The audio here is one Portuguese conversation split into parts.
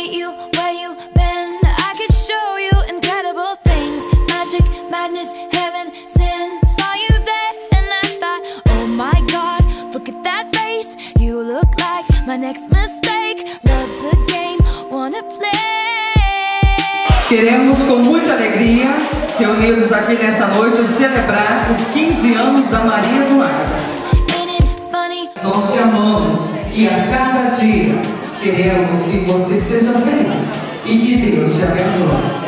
meet you where you been. I could show you incredible things. Magic, madness, heaven, sin. Saw you there and I thought, oh my God, look at that face. You look like my next mistake. Love's a game, wanna play. Queremos com muita alegria, reunidos aqui nessa noite, celebrar os 15 anos da Maria Eduarda. Nós te amamos e a cada dia queremos que você seja feliz e que Deus te abençoe.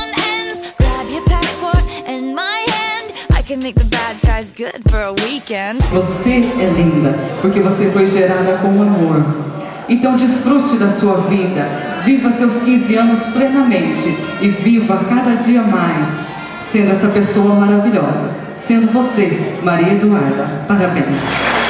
Você é linda porque você foi gerada com amor. Então desfrute da sua vida, viva seus 15 anos plenamente e viva cada dia mais, sendo essa pessoa maravilhosa, sendo você, Maria Eduarda. Parabéns!